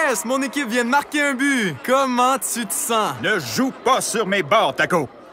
Yes! Mon équipe vient de marquer un but! Comment tu te sens? Ne joue pas sur mes bords, Taco!